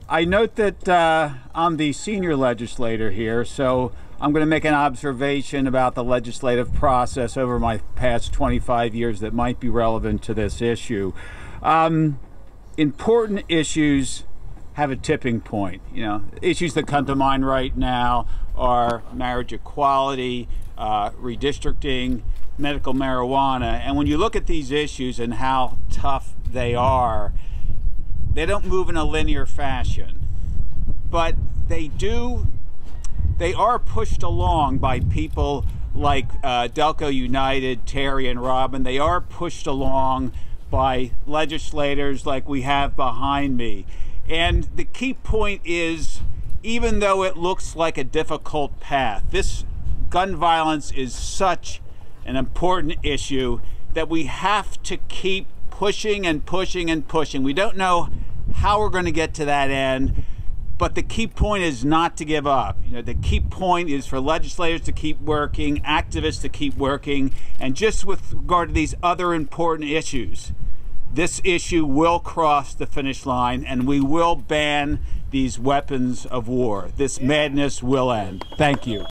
I note that I'm the senior legislator here, so I'm going to make an observation about the legislative process over my past 25 years that might be relevant to this issue. Important issues have a tipping point. You know, issues that come to mind right now are marriage equality, redistricting, medical marijuana. And when you look at these issues and how tough they don't move in a linear fashion, but they are pushed along by people like Delco United, Terry and Robin. They are pushed along by legislators like we have behind me. And the key point is, even though it looks like a difficult path, this gun violence is such an important issue that we have to keep pushing and pushing and pushing. We don't know how we're going to get to that end, but the key point is not to give up. You know, the key point is for legislators to keep working, activists to keep working, and just with regard to these other important issues, this issue will cross the finish line and we will ban these weapons of war. This madness will end. Thank you.